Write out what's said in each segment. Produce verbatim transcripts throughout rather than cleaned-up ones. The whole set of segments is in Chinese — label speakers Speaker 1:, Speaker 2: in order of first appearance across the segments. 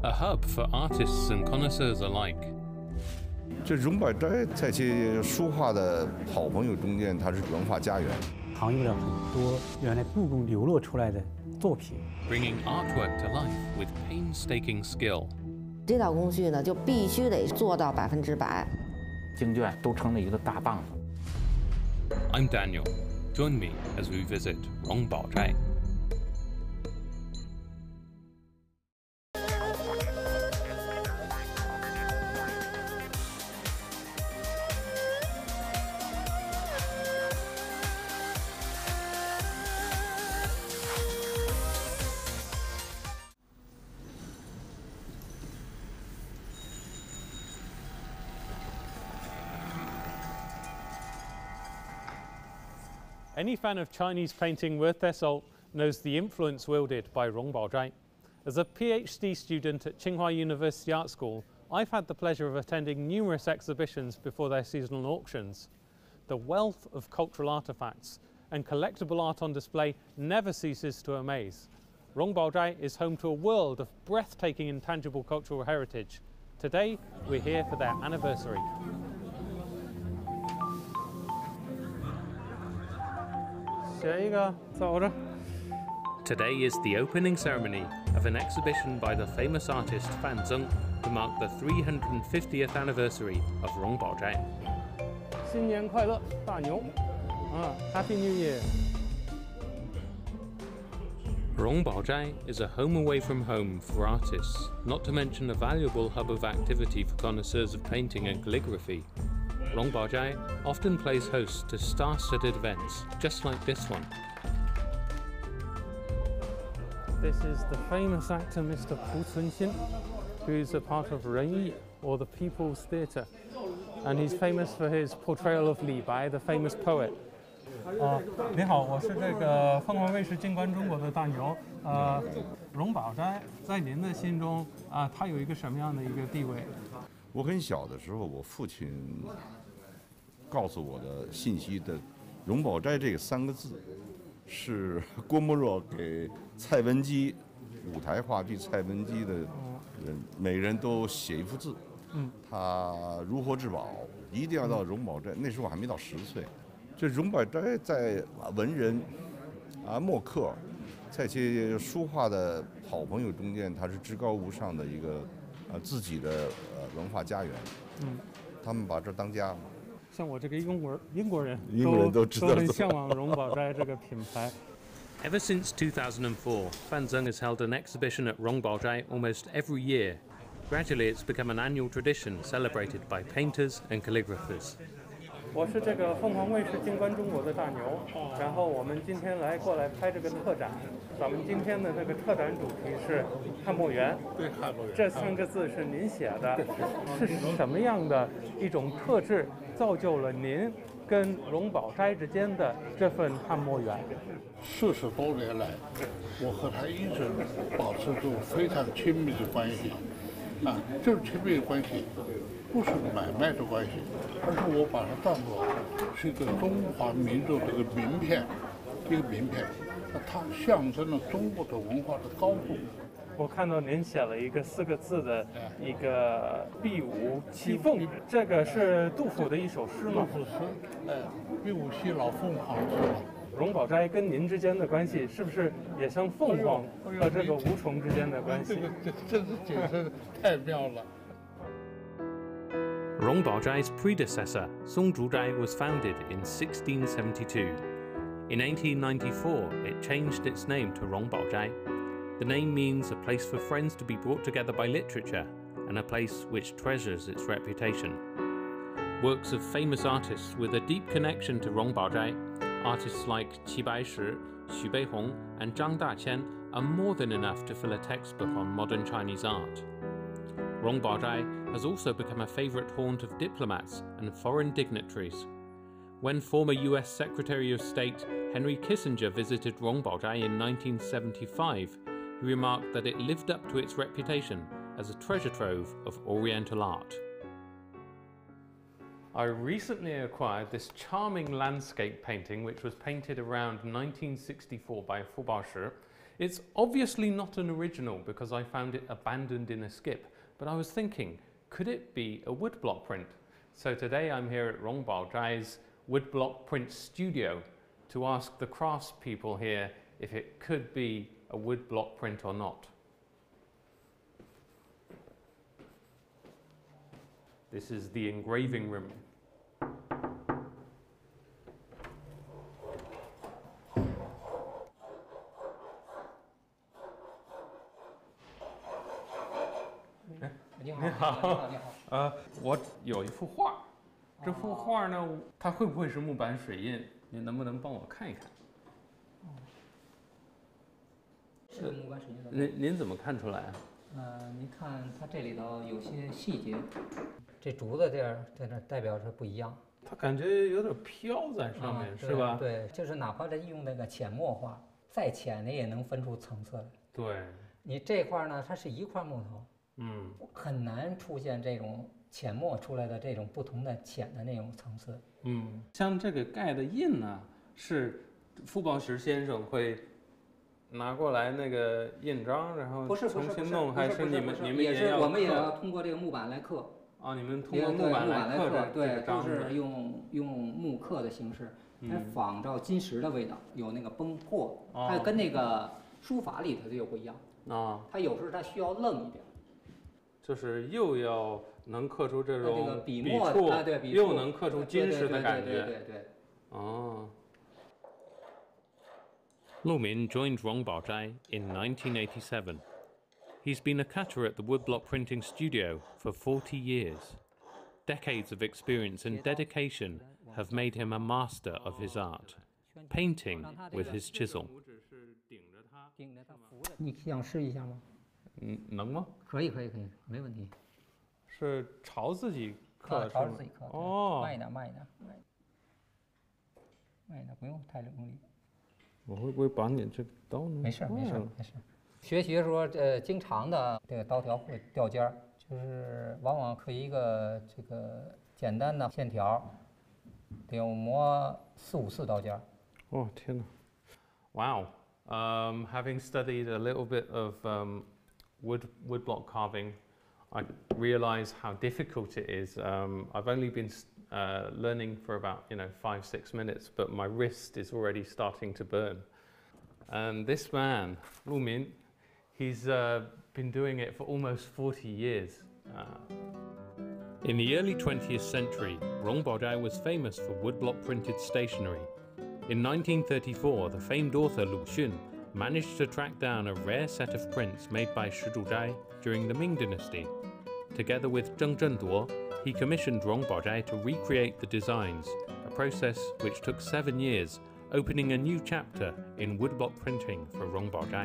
Speaker 1: a hub for artists and connoisseurs alike.
Speaker 2: 这荣宝斋在这些书画的好朋友中间，它是文化家园。
Speaker 3: 藏有了很多原来故宫流落出来的作品。
Speaker 1: Bringing artwork to life with painstaking skill.
Speaker 4: 这道工序呢，就必须得做到百分之百。
Speaker 5: 经卷都成了一个大棒子。
Speaker 1: I'm Daniel. Join me as we visit Rongbao Zhai.
Speaker 6: Any fan of Chinese painting worth their salt knows the influence wielded by Rongbao Zhai. As a PhD student at Tsinghua University Art School, I've had the pleasure of attending numerous exhibitions before their seasonal auctions. The wealth of cultural artifacts and collectible art on display never ceases to amaze. Rongbao Zhai is home to a world of breathtaking intangible cultural heritage. Today, we're here for their anniversary.
Speaker 1: Today is the opening ceremony of an exhibition by the famous artist Fan Zeng to mark the three hundred fiftieth anniversary of Rongbao Zhai.
Speaker 6: 新年快乐，大牛！啊 ，Happy New Year!
Speaker 1: Rongbao Zhai is a home away from home for artists, not to mention a valuable hub of activity for connoisseurs of painting and calligraphy. Rongbao Zhai often plays host to star-studded events, just like this one.
Speaker 6: This is the famous actor Mister Pu Cunxin, who's a part of Renyi, or the People's Theatre. And he's famous for his portrayal of Li Bai, the famous poet.
Speaker 7: 啊，你好，我是这个凤凰卫视静观中国的大牛。呃，荣宝斋在您的心中啊，它有一个什么样的一个地位？
Speaker 2: 我很小的时候，我父亲告诉我的信息的“荣宝斋”这三个字，是郭沫若给蔡文姬舞台话剧蔡文姬的人，每人都写一幅字。嗯，他如获至宝，一定要到荣宝斋。那时候我还没到十岁。这荣宝斋在文人啊、墨客，在这些书画的好朋友中间，它是至高无上的一个呃自己的呃文化家园。嗯，他们把这当家。
Speaker 6: 像我这个英国英国人，
Speaker 2: 英国人都知道
Speaker 6: 都很向往荣宝斋这个品牌。
Speaker 1: Ever since two thousand four, Fan Zeng has held an exhibition at Rongbao Zhai almost every year. Gradually, it's become an annual tradition celebrated by painters and calligraphers.
Speaker 7: 我是这个凤凰卫视静观中国的大牛，然后我们今天来过来拍这个特展。咱们今天的这个特展主题是汉墨园。
Speaker 8: 对，汉墨园。
Speaker 7: 这三个字是您写的，是什么样的一种特质造就了您跟荣宝斋之间的这份汉墨缘？
Speaker 8: 四十多年来，我和他一直保持着非常亲密的关系。啊，这种亲密的关系不是买卖的关系，而是我把它当作是一个中华民族的一个名片，一个名片，它象征了中国的文化的高度。
Speaker 7: 我看到您写了一个四个字的一个壁舞栖凤，这个是杜甫的一首诗吗？
Speaker 8: 杜甫诗，哎，壁舞栖老凤凰是吧？
Speaker 7: 荣宝斋跟您之间的关系是不是也像凤凰和这个梧虫之间的关系？
Speaker 8: 这个这这解释太妙了。
Speaker 1: Rongbao Zhai's predecessor, Songjuzhai Zhai, was founded in sixteen seventy-two. In eighteen ninety-four, it changed its name to Rongbao Zhai. The name means a place for friends to be brought together by literature, and a place which treasures its reputation. Works of famous artists with a deep connection to Rongbao Zhai, artists like Qi Baishi, Xu Beihong, and Zhang Daqian, are more than enough to fill a textbook on modern Chinese art. Rongbao Zhai has also become a favorite haunt of diplomats and foreign dignitaries. When former U S Secretary of State Henry Kissinger visited Rongbao Zhai in nineteen seventy-five, he remarked that it lived up to its reputation as a treasure trove of Oriental art.
Speaker 6: I recently acquired this charming landscape painting which was painted around nineteen sixty-four by Fu Baoshi.
Speaker 1: It's obviously not an original because I found it abandoned in a skip, but I was thinking, could it be a woodblock print? So today I'm here at Rongbao Zhai's woodblock print studio to ask the craftspeople here if it could be a woodblock print or not. This is the engraving room.
Speaker 5: 你好，
Speaker 1: 你好，你好。呃，我有一幅画，这幅画呢，它会不会是木板水印？您能不能帮我看一看？
Speaker 5: 是木板水印的。
Speaker 1: 您您怎么看出来啊？
Speaker 5: 呃，您看它这里头有些细节，这竹子这儿在这代表着不一样。
Speaker 1: 它感觉有点飘在上面，
Speaker 5: 啊、
Speaker 1: 是吧？
Speaker 5: 对，就是哪怕是用那个浅墨画，再浅你也能分出层次来。
Speaker 1: 对。
Speaker 5: 你这块呢，它是一块木头。
Speaker 1: 嗯，
Speaker 5: 很难出现这种浅墨出来的这种不同的浅的那种层次。
Speaker 1: 嗯，像这个盖的印呢，是傅抱石先生会拿过来那个印章，然后重新弄，还是你们你们
Speaker 5: 也是
Speaker 1: 要
Speaker 5: 我们也要通过这个木板来刻。
Speaker 1: 啊，你们通过木板来刻的，
Speaker 5: 对，都是用用木刻的形式，来仿照金石的味道，有那个崩破，它跟那个书法里头就有不一样
Speaker 1: 啊。
Speaker 5: 它有时候它需要愣一点。
Speaker 1: 就是又要能刻出这种
Speaker 5: 这个笔墨
Speaker 1: 触，
Speaker 5: 对，
Speaker 1: 又能刻出金石的感觉。
Speaker 5: 对对对。
Speaker 1: 哦。Lu Min joined Rongbao Zhai in nineteen eighty-seven. He's been a cutter at the woodblock printing studio for forty years. Decades of experience and dedication have made him a master of his art, painting with his chisel.
Speaker 5: 你想试一下吗？
Speaker 1: 嗯，能吗？
Speaker 5: 可以，可以，可以，没问题。
Speaker 1: 是朝自己刻，
Speaker 5: 啊、朝着自己刻。
Speaker 1: 哦，
Speaker 5: 慢一点，慢一点，慢一点，慢一点，不用太用力。
Speaker 1: 我会不会把你这个刀呢？
Speaker 5: 没事，没事，没事。学习的时候，呃，经常的这个刀条会掉尖儿，就是往往刻一个这个简单的线条，得要磨四五次刀尖儿。
Speaker 1: 哦，天哪 ！Wow. Um, having studied a little bit of um, wood woodblock carving, I realize how difficult it is. Um, I've only been uh, learning for about you know five six minutes, but my wrist is already starting to burn. And this man, Lu Min, he's uh, been doing it for almost forty years. Uh, In the early twentieth century, Rongbao Zhai was famous for woodblock printed stationery. In nineteen thirty-four, the famed author Lu Xun managed to track down a rare set of prints made by Shi Zhuzhai during the Ming Dynasty. Together with Zheng Zhenduo, he commissioned Rongbao Zhai to recreate the designs, a process which took seven years, opening a new chapter in woodblock printing for Rongbao Zhai.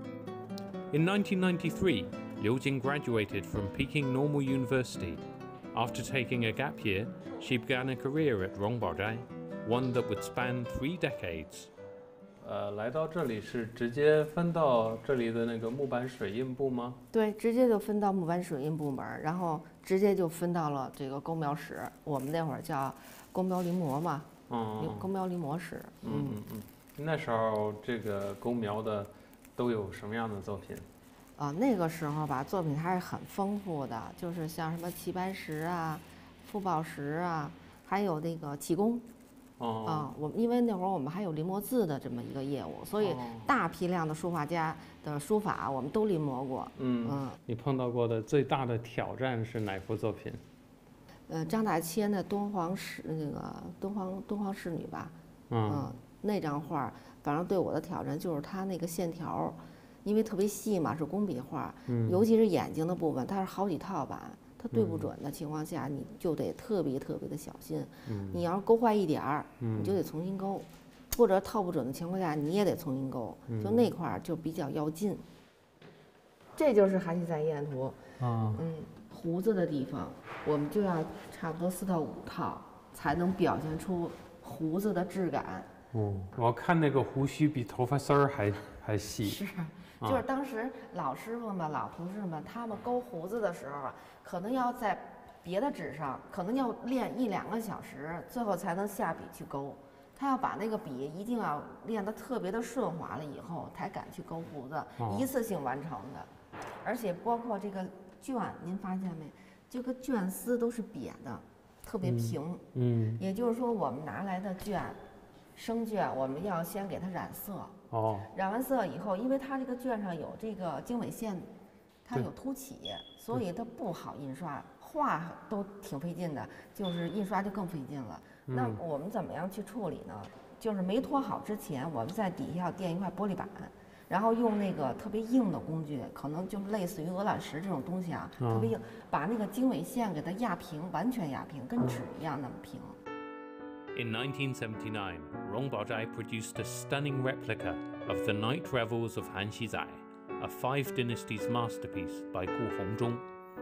Speaker 1: In nineteen ninety-three, Liu Jing graduated from Peking Normal University. After taking a gap year, she began a career at Rongbao Zhai, one that would span three decades. 呃，来到这里是直接分到这里的那个木板水印部吗？
Speaker 4: 对，直接就分到木板水印部门，然后直接就分到了这个勾描室，我们那会儿叫勾描临摹嘛，嗯，勾描临摹室。
Speaker 1: 嗯嗯嗯。那时候这个勾描的都有什么样的作品？
Speaker 4: 啊，那个时候吧，作品还是很丰富的，就是像什么齐白石啊、傅抱石啊，还有那个启功。
Speaker 1: 哦。
Speaker 4: 啊，我因为那会儿我们还有临摹字的这么一个业务，所以大批量的书法家的书法我们都临摹过。
Speaker 1: 嗯嗯。你碰到过的最大的挑战是哪幅作品？
Speaker 4: 呃，张大千的敦煌仕那个敦煌敦煌仕女吧。嗯。嗯，那张画，反正对我的挑战就是它那个线条。因为特别细嘛，是工笔画，嗯、尤其是眼睛的部分，它是好几套版，它对不准的情况下，嗯、你就得特别特别的小心。嗯、你要是勾坏一点儿，嗯、你就得重新勾，或者套不准的情况下，你也得重新勾，嗯、就那块儿就比较要劲。这就是韩熙载夜宴图，啊、嗯，胡子的地方，我们就要差不多四到五套，才能表现出胡子的质感。
Speaker 1: 哦，我看那个胡须比头发丝儿还还细。
Speaker 4: 是。就是当时老师傅们、老同事们，他们勾胡子的时候啊，可能要在别的纸上，可能要练一两个小时，最后才能下笔去勾。 他要把那个笔一定要练得特别的顺滑了以后，才敢去勾胡子，
Speaker 6: 哦、
Speaker 4: 一次性完成的。而且包括这个卷，您发现没？这个卷丝都是瘪的，特别平。
Speaker 6: 嗯。嗯，
Speaker 4: 也就是说，我们拿来的卷，生卷，我们要先给它染色。
Speaker 6: 哦。
Speaker 4: 染完色以后，因为它这个卷上有这个经纬线，它有凸起，所以它不好印刷，画都挺费劲的，就是印刷就更费劲了。嗯、那我们怎么样去处理呢？就是没脱好之前，我们在底下要垫一块玻璃板。然后用那个特别硬的工具，可能就类似于鹅卵石这种东西啊，嗯、特别硬，把那个经纬线给它压平，完全压平，跟纸一样那么平。
Speaker 1: In nineteen seventy-nine, Rong Baozhai produced a stunning replica of the Night Revels of Han Xizai, a Five Dynasties masterpiece by Gu Hongzhong.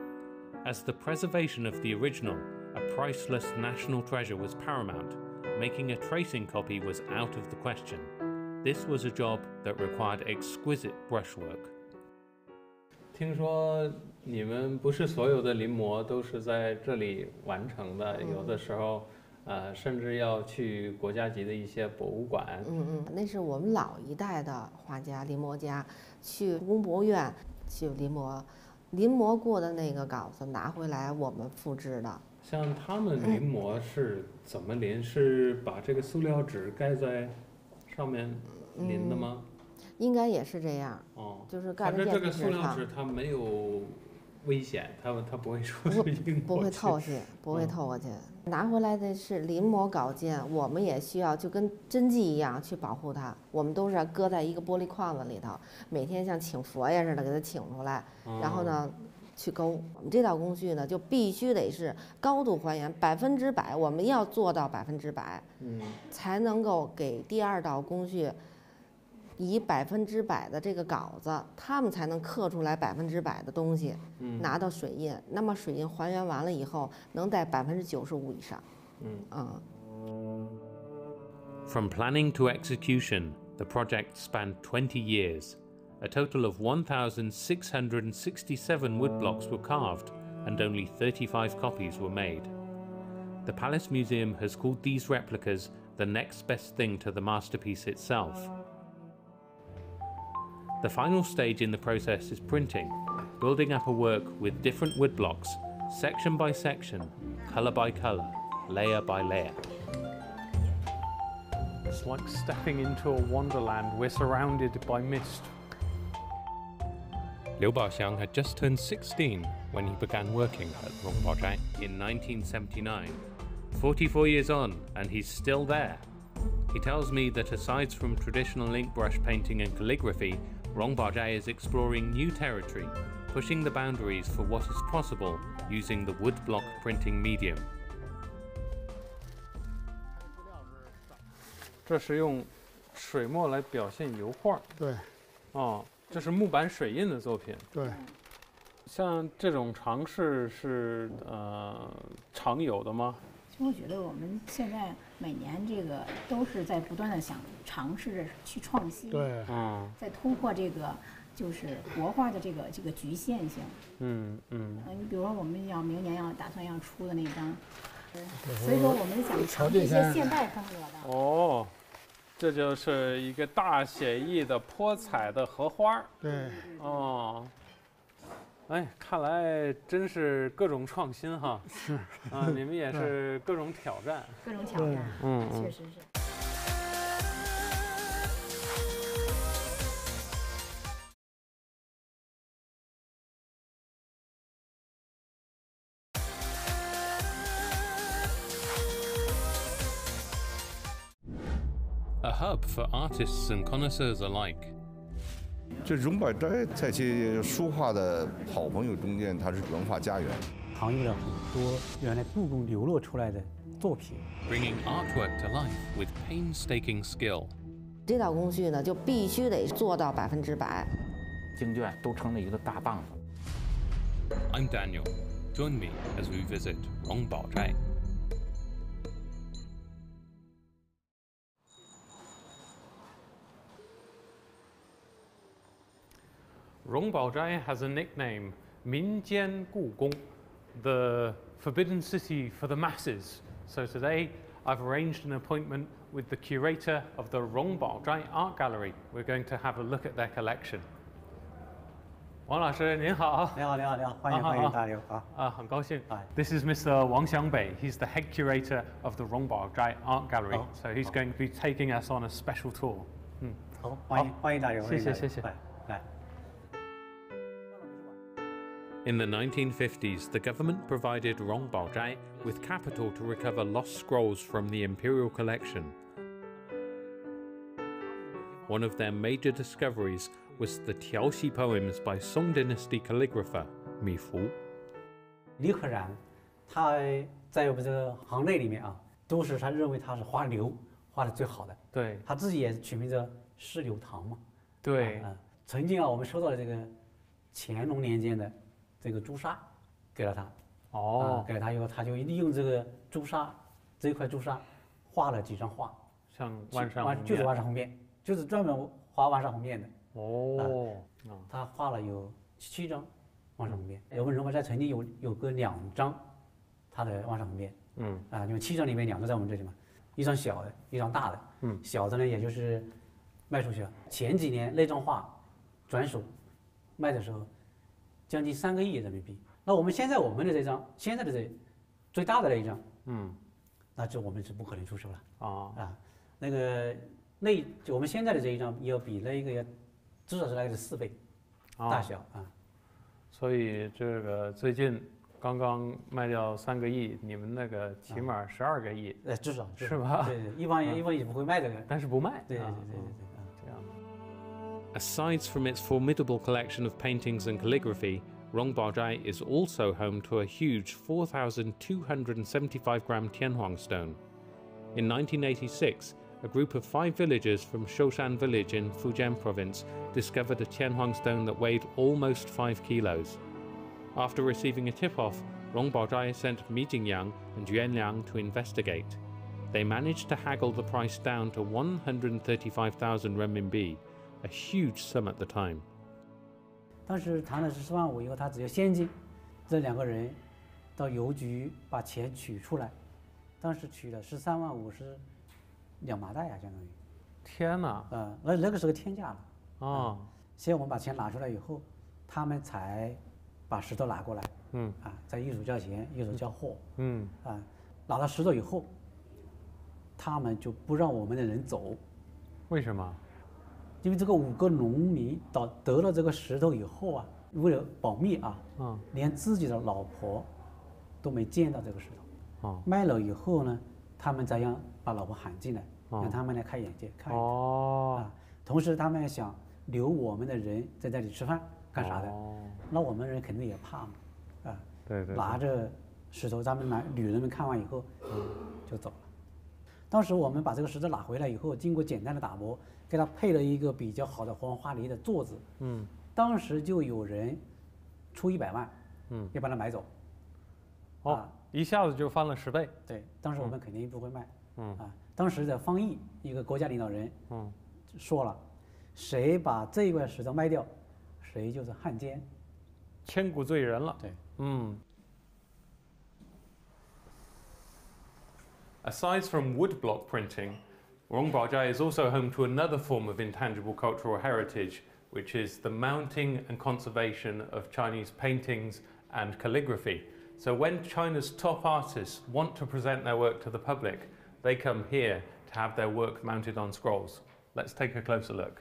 Speaker 1: As the preservation of the original, a priceless national treasure was paramount, making a tracing copy was out of the question.This was a job that required exquisite brushwork.
Speaker 6: 听说你们不是所有的临摹都是在这里完成的，嗯、有的时候，呃，甚至要去国家级的一些博物馆。
Speaker 4: 嗯嗯，那是我们老一代的画家、临摹家去故宫博物院去临摹，临摹过的那个稿子拿回来，我们复制的。
Speaker 6: 像他们临摹是怎么临？是把这个塑料纸盖在上面淋的吗？
Speaker 4: 嗯、应该也是这样。
Speaker 6: 哦，
Speaker 4: 就是盖在
Speaker 6: 这个塑料纸它没有危险，它它不会出去硬
Speaker 4: 不会透去，不会透过去。嗯、拿回来的是临摹稿件，我们也需要就跟真迹一样去保护它。我们都是搁在一个玻璃框子里头，每天像请佛呀似的给它请出来，嗯、然后呢去勾。我们这道工序呢就必须得是高度还原，百分之百，我们要做到百分之百，嗯，才能够给第二道工序以百分之百的这个稿子，他们才能刻出来百分之百的东西，嗯，拿到水印。那么水印还原完了以后，能在百分之九十五以上，嗯啊。
Speaker 1: From planning to execution, the project spanned twenty years. A total of one thousand six hundred sixty-seven woodblocks were carved, and only thirty-five copies were made. The Palace Museum has called these replicas the next best thing to the masterpiece itself. The final stage in the process is printing, building up a work with different woodblocks, section by section, color by color, layer by layer.
Speaker 6: It's like stepping into a wonderland. We're surrounded by mist.
Speaker 1: Liu Baoxiang had just turned sixteen when he began working at Rong Baozhai in nineteen seventy-nine. forty-four years on, and he's still there. He tells me that aside from traditional ink brush painting and calligraphy, Rong Baozhai is exploring new territory, pushing the boundaries for what is possible using the woodblock printing medium.
Speaker 6: 这是用水墨来表现油画。
Speaker 8: 对。
Speaker 6: 哦，这是木板水印的作品。
Speaker 8: 对。
Speaker 6: 像这种尝试是呃常有的吗？
Speaker 9: 其实我觉得我们现在每年这个都是在不断的想尝试着去创新，
Speaker 8: 对，
Speaker 6: 嗯，
Speaker 9: 在突破这个就是国画的这个这个局限性。
Speaker 6: 嗯嗯。
Speaker 9: 呃，你比如说我们要明年要打算要出的那张，所以说我们想尝试一些现代风格的。
Speaker 6: 哦，这就是一个大写意的泼彩的荷花。
Speaker 8: 对。
Speaker 6: 哦。哎，看来真是各种创新哈！
Speaker 8: 是
Speaker 6: 啊，你们也是各种挑战，
Speaker 9: 各种挑战，
Speaker 6: 嗯，
Speaker 9: 确实是。
Speaker 1: A hub for artists and connoisseurs alike.
Speaker 2: 这荣宝斋在这些书画的好朋友中间，它是文化家园，
Speaker 3: 藏有了很多原来故宫流落出来的作品。
Speaker 1: Bringing artwork to life with painstaking skill.
Speaker 4: 这道工序呢，就必须得做到百分之百。
Speaker 10: 经卷都成了一个大棒子。
Speaker 1: I'm Daniel. Join me as we visit Rong Baozhai.
Speaker 6: Rong Baozhai has a nickname, Minjian Gugong, the forbidden city for the masses. So today I've arranged an appointment with the curator of the Rongbaozhai Art Gallery. We're going to have a look at their collection. 王老师您好。
Speaker 3: 你好，你好，你好，欢迎欢迎大刘啊。
Speaker 6: 啊，很高兴。
Speaker 3: 哎
Speaker 6: This is Mister Wang Xiangbei. He's the head curator of the Rongbaozhai Art Gallery.
Speaker 3: Oh.
Speaker 6: So he's going to be taking us on a special tour. 嗯，
Speaker 3: 好，欢迎欢迎大刘，
Speaker 6: 谢谢谢谢。
Speaker 3: 来来。
Speaker 1: In the nineteen fifties, the government provided Rongbaozhai with capital to recover lost scrolls from the imperial collection. One of their major discoveries was the Tiaoxi poems by Song Dynasty calligrapher Mi Fu.
Speaker 3: 李可染，他在我们这个行内里面啊，都是他认为他是画刘画的最好的。
Speaker 6: 对，
Speaker 3: 他自己也取名叫石榴堂嘛。
Speaker 6: 对，
Speaker 3: 啊，曾经啊，我们收到了这个乾隆年间的这个朱砂，给了他。
Speaker 6: 哦，
Speaker 3: 啊，给了他以后，他就利用这个朱砂这一块朱砂，画了几张画，
Speaker 6: 像万山
Speaker 3: 万就是万山红面，就是专门画万山红面的。
Speaker 6: 哦，
Speaker 3: 啊，他画了有七张万山红面。我们荣宝斋曾经有有个两张他的万山红面，
Speaker 6: 嗯，
Speaker 3: 啊，因为七张里面两个在我们这里嘛，一张小的，一张大的，
Speaker 6: 嗯，
Speaker 3: 小的呢也就是卖出去了。前几年那张画转手卖的时候，将近三个亿人民币。那我们现在我们的这张，现在的这最大的那一张，
Speaker 6: 嗯，
Speaker 3: 那这我们是不可能出手了
Speaker 6: 啊
Speaker 3: 啊，那个那就我们现在的这一张要比那个要。 至少是那个四倍大小啊，
Speaker 6: 所以这个最近刚刚卖掉三个亿，你们那个起码十二个亿，
Speaker 3: 呃，至少
Speaker 6: 是吧？
Speaker 3: 对对，一般人一般也不会卖这个，
Speaker 6: 但是不卖。
Speaker 3: 对对对对对，
Speaker 6: 这样。
Speaker 1: Aside from its formidable collection of paintings and calligraphy, Rongbaozhai is also home to a huge four thousand two hundred seventy-five gram Tianhuang stone. In nineteen eighty-six, a group of five villagers from Shoushan village in Fujian province discovered a Tianhuang stone that weighed almost five kilos. After receiving a tip-off, Rongbaozhai sent Mi Jingyang and Yuan Liang to investigate. They managed to haggle the price down to one hundred thirty-five thousand renminbi, a huge sum at the time.
Speaker 3: 当时谈了十四万五以后，他只要先进这两个人到邮局把钱取出来，当时取了十三万五是。 两麻袋啊，相当于。
Speaker 6: 天哪！
Speaker 3: 呃，那那个是个天价了。
Speaker 6: 哦。
Speaker 3: 先我们把钱拿出来以后，他们才把石头拿过来。
Speaker 6: 嗯。
Speaker 3: 啊，在一手交钱，一手交货。
Speaker 6: 嗯。
Speaker 3: 啊，拿到石头以后，他们就不让我们的人走。
Speaker 6: 为什么？
Speaker 3: 因为这个五个农民到得了这个石头以后啊，为了保密啊，
Speaker 6: 嗯，
Speaker 3: 连自己的老婆都没见到这个石头。
Speaker 6: 哦。
Speaker 3: 卖了以后呢，他们再让把老婆喊进来。 让他们来开眼界，看一看
Speaker 6: 哦
Speaker 3: 啊。同时，他们想留我们的人在这里吃饭，干啥的？
Speaker 6: 哦、
Speaker 3: 那我们人肯定也怕嘛，啊。
Speaker 6: 对 对, 对。
Speaker 3: 拿着石头，他们拿女人们看完以后，嗯，就走了。当时我们把这个石头拿回来以后，经过简单的打磨，给它配了一个比较好的黄花梨的座子。
Speaker 6: 嗯。
Speaker 3: 当时就有人出一百万，
Speaker 6: 嗯，
Speaker 3: 要把它买走。
Speaker 6: 哦，啊、一下子就翻了十倍。
Speaker 3: 对，当时我们肯定不会卖。
Speaker 6: 嗯。
Speaker 3: 啊。 当时的方毅一个国家领导人，
Speaker 6: 嗯，
Speaker 3: 说了，谁把这一块石头卖掉，谁就是汉奸，
Speaker 6: 千古罪人了。
Speaker 3: 对，
Speaker 6: 嗯。Aside from woodblock printing, Rongbaozhai is also home to another form of intangible cultural heritage, which is the mounting and conservation of Chinese paintings and calligraphy. So when China's top artists want to present their work to the public, they come here to have their work mounted on scrolls. Let's take a closer look.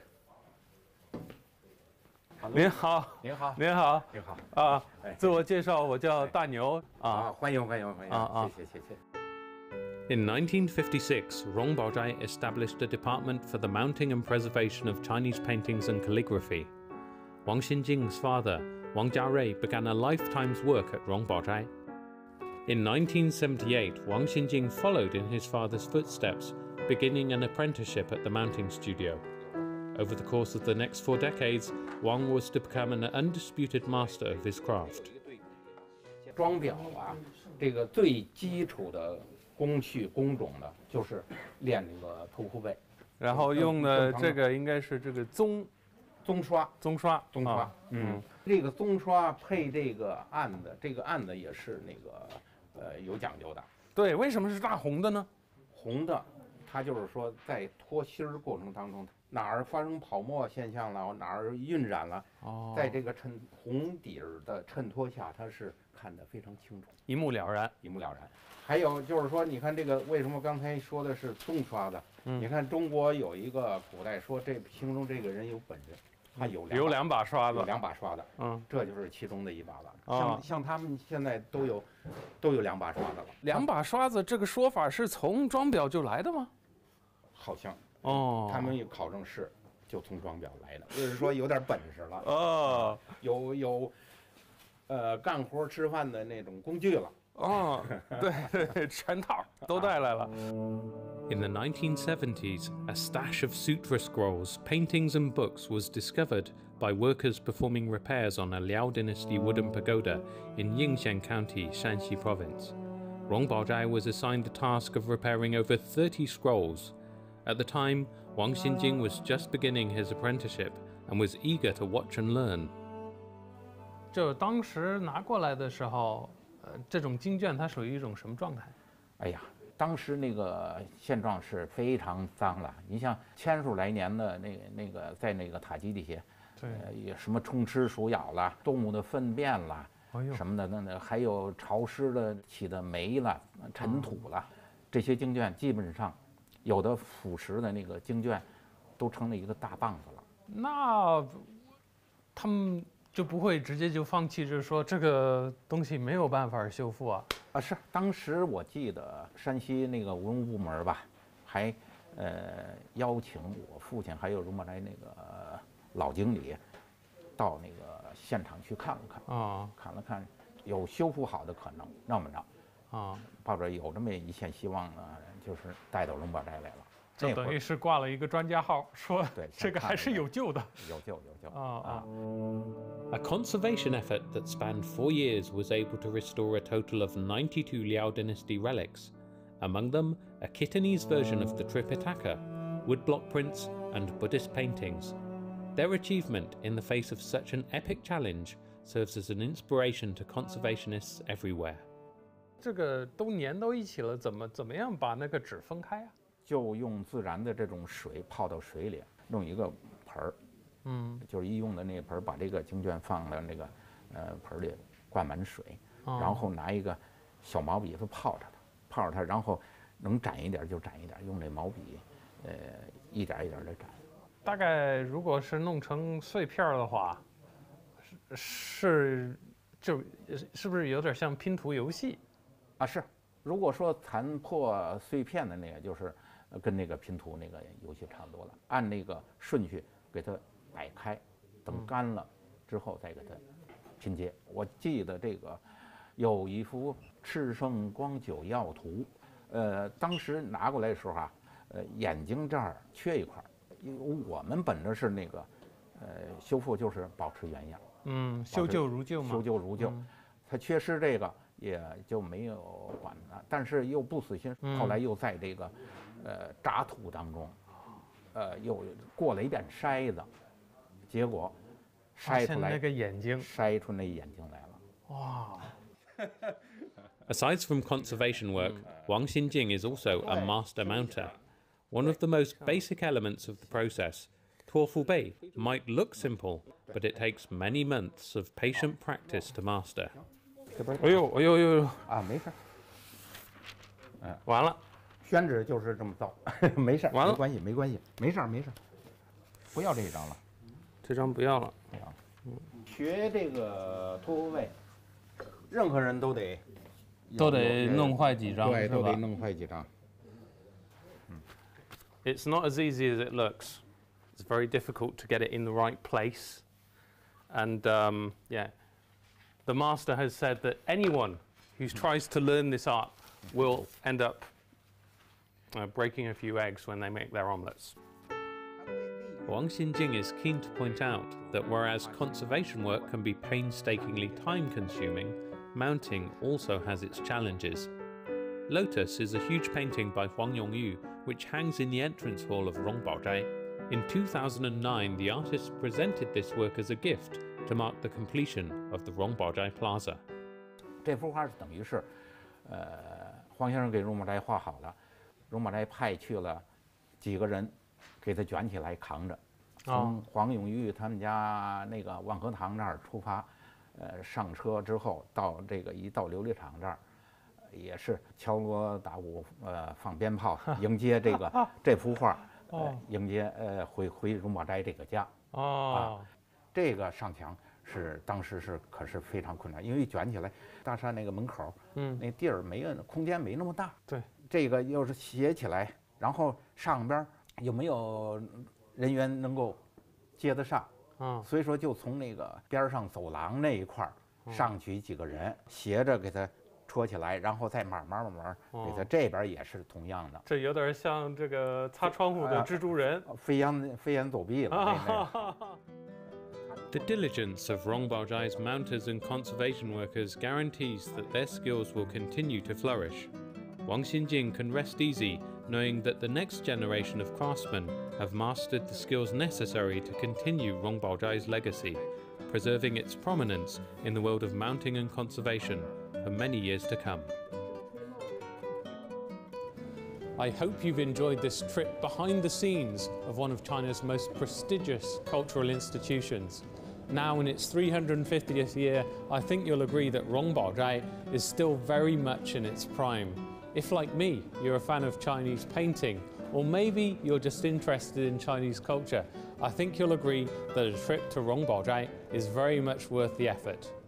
Speaker 6: 您好，
Speaker 10: 您好，
Speaker 6: 您好，
Speaker 10: 您好
Speaker 6: 啊！自我介绍，我叫大牛啊，
Speaker 10: 欢迎欢迎欢迎
Speaker 6: 啊啊！
Speaker 10: 谢谢谢谢。
Speaker 1: In nineteen fifty-six, Rongbaozhai established a department for the mounting and preservation of Chinese paintings and calligraphy. Wang Xinjing's father, Wang Jiarui, began a lifetime's work at Rongbaozhai. In nineteen seventy-eight, Wang Xinjing followed in his father's footsteps, beginning an apprenticeship at the mounting studio. Over the course of the next four decades, Wang was to become an undisputed master of his craft.
Speaker 10: 装裱啊，这个最基础的工序工种呢，就是练这个屠户背，
Speaker 6: 然后用的这个应该是这个棕
Speaker 10: 棕刷，
Speaker 6: 棕刷，
Speaker 10: 棕刷，
Speaker 6: 啊、
Speaker 10: 嗯，这个棕刷配这个案子，这个案子也是那个呃有讲究的。
Speaker 6: 对，为什么是大红的呢？
Speaker 10: 红的， 它就是说在脱芯儿过程当中，哪儿发生泡沫现象了，哪儿晕染了，
Speaker 6: 哦，
Speaker 10: 在这个衬红底儿的衬托下，它是看得非常清楚，
Speaker 6: 一目了然，
Speaker 10: 一目了然。还有就是说，你看这个为什么刚才说的是纵刷子？
Speaker 6: 嗯，
Speaker 10: 你看中国有一个古代说这形容这个人有本事，他有
Speaker 6: 有两把刷子，
Speaker 10: 有两把刷子，
Speaker 6: 嗯，
Speaker 10: 这就是其中的一把了。
Speaker 6: 哦、
Speaker 10: 像像他们现在都有都有两把刷子了。
Speaker 6: 两把刷子这个说法是从装裱就来的吗？
Speaker 10: 好像
Speaker 6: 哦，
Speaker 10: 他们有考证是就从装裱来的，就是说有点本事了。
Speaker 6: 哦，
Speaker 10: 有有呃干活吃饭的那种工具了。
Speaker 6: 哦，对对，全套都带来了。
Speaker 1: In the nineteen seventies, a stash of sutra scrolls, paintings and books was discovered by workers performing repairs on a Liao Dynasty wooden pagoda in Yingxian County, Shanxi Province. Rong Baozhai was assigned the task of repairing over thirty scrolls. At the time, Wang Xinjing was just beginning his apprenticeship and was eager to watch and learn.
Speaker 6: 就当时拿过来的时候，呃，这种经卷它属于一种什么状态？
Speaker 10: 哎呀，当时那个现状是非常脏了。你像千数来年的那个那个在那个塔基底下，
Speaker 6: 对，
Speaker 10: 呃，有什么虫吃鼠咬了，动物的粪便了，
Speaker 6: 哎呦，
Speaker 10: 什么的，那那还有潮湿的起的霉了、尘土了，嗯、这些经卷基本上有的腐蚀的那个经卷都成了一个大棒子了。
Speaker 6: 那他们就不会直接就放弃，就是说这个东西没有办法修复啊？
Speaker 10: 啊，是，当时我记得山西那个文物部门吧，还呃邀请我父亲还有荣宝斋那个老经理到那个现场去看了看
Speaker 6: 啊、哦，
Speaker 10: 看了看，有修复好的可能，那么着
Speaker 6: 啊，
Speaker 10: 哦、抱着有这么一线希望呢，就是带到荣宝斋来了。
Speaker 6: 就等于是挂了一个专家号，说这个还是有救的。
Speaker 10: 有救有救
Speaker 6: 啊啊！
Speaker 1: A conservation effort that spanned four years was able to restore a total of ninety-two Liao Dynasty relics, among them a Kittanese version of the Tripitaka, woodblock prints, and Buddhist paintings. Their achievement in the face of such an epic challenge serves as an inspiration to conservationists everywhere.
Speaker 6: 这个都粘到一起了，怎么怎么样把那个纸分开啊？
Speaker 10: 就用自然的这种水泡到水里，弄一个盆儿，
Speaker 6: 嗯，
Speaker 10: 就是医用的那个盆儿，把这个经卷放到那个呃盆里，灌满水，
Speaker 6: 哦、
Speaker 10: 然后拿一个小毛笔子泡着它，泡着它，然后能沾一点就沾一点，用这毛笔，呃，一点一点的沾。
Speaker 6: 大概如果是弄成碎片的话，是是就是不是有点像拼图游戏？
Speaker 10: 啊，是。如果说残破碎片的那个，就是。跟那个拼图那个游戏差不多了，按那个顺序给它摆开，等干了之后再给它拼接。我记得这个有一幅赤圣光九曜图，呃，当时拿过来的时候啊，呃，眼睛这儿缺一块，因为我们本着是那个，呃，修复就是保持原样，
Speaker 6: 嗯，修旧如旧嘛，
Speaker 10: 修旧如旧，嗯、它缺失这个也就没有管它，但是又不死心，
Speaker 6: 嗯、
Speaker 10: 后来又在这个。呃，渣土当中，呃，又过了一点筛子，结果筛出来
Speaker 6: 那个眼睛，
Speaker 10: 筛出那眼睛来了。
Speaker 6: 哇！
Speaker 1: Aside from conservation work, Wang Xinjing is also a master mounter. One of the most basic elements of the process, Tuofu Bei, might look simple, but it takes many months of patient practice to master.
Speaker 6: 哎呦，哎呦呦！
Speaker 10: 啊，没事。
Speaker 6: 嗯，完了。
Speaker 10: 宣纸就是这么造，没事，
Speaker 6: 完了，
Speaker 10: 没关系，没关系，没事没事，不要这一张了，
Speaker 6: 这张不要了。
Speaker 10: 不要。嗯，学这个托福背，任何人都得
Speaker 6: 都得弄坏几张，
Speaker 10: 对，都得弄坏几张。
Speaker 6: 嗯 It's not as easy as it looks. It's very difficult to get it in the right place, and um, yeah, the master has said that anyone who tries to learn this art will end up Uh, breaking a few eggs when they make their omelets.
Speaker 1: Wang Xinjing is keen to point out that whereas conservation work can be painstakingly time-consuming, mounting also has its challenges. Lotus is a huge painting by Huang Yongyu which hangs in the entrance hall of Rong Baozhai. In two thousand nine, the artist presented this work as a gift to mark the completion of the Rong Baozhai Plaza.
Speaker 10: 这幅画是等于是，呃，黄先生给荣宝斋画好了。 荣宝斋派去了几个人，给他卷起来扛着，从黄永玉他们家那个万和堂那儿出发，呃，上车之后到这个一到琉璃厂这儿，也是敲锣打鼓，呃，放鞭炮迎接这个这幅画，呃，迎接呃回回荣宝斋这个家。
Speaker 6: 哦，
Speaker 10: 啊，这个上墙是当时是可是非常困难，因为卷起来大厦那个门口，嗯，那地儿没有空间没那么大。
Speaker 6: 对，
Speaker 10: 这个又是斜起来，然后上边又没有人员能够接得上，
Speaker 6: 啊，
Speaker 10: 所以说就从那个边上走廊那一块儿上去几个人，斜着给它戳起来，然后再慢慢慢慢给它这边也是同样的。
Speaker 6: 这有点像这个擦窗户的蜘蛛人，
Speaker 10: 飞檐飞檐走壁了。
Speaker 1: The diligence of Rong Baojai's mounters and conservation workers guarantees that their skills will continue to flourish. Wang Xinjing can rest easy knowing that the next generation of craftsmen have mastered the skills necessary to continue Rong Baojai's legacy, preserving its prominence in the world of mounting and conservation for many years to come.
Speaker 6: I hope you've enjoyed this trip behind the scenes of one of China's most prestigious cultural institutions. Now in its three hundred fiftieth year, I think you'll agree that Rong Baojai is still very much in its prime. If, like me, you're a fan of Chinese painting, or maybe you're just interested in Chinese culture, I think you'll agree that a trip to Rong Baojai is very much worth the effort.